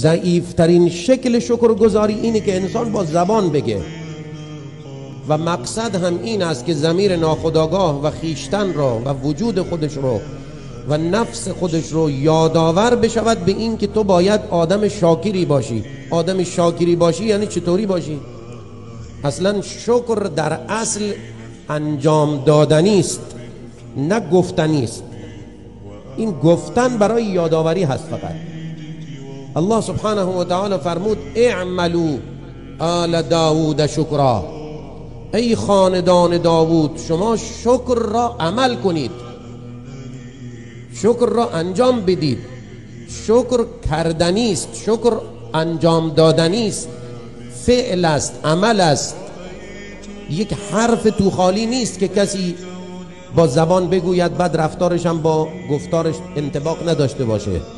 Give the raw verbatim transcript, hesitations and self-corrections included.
ضعیفترین شکل شکرگزاری اینه که انسان با زبان بگه و مقصد هم این است که ضمیر ناخودآگاه و خیشتن را و وجود خودش رو و نفس خودش رو یادآور بشود به این که تو باید آدم شاکری باشی. آدم شاکری باشی یعنی چطوری باشی؟ اصلا شکر در اصل انجام دادنی است، نه گفتنی است. این گفتن برای یادآوری هست فقط. الله سبحانه و تعالی فرمود اعملوا آل داوود شکرا، ای خاندان داوود شما شکر را عمل کنید، شکر را انجام بدید. شکر کردنی است، شکر انجام دادنی است، فعل است، عمل است. یک حرف تو خالی نیست که کسی با زبان بگوید بعد رفتارش هم با گفتارش انطباق نداشته باشه.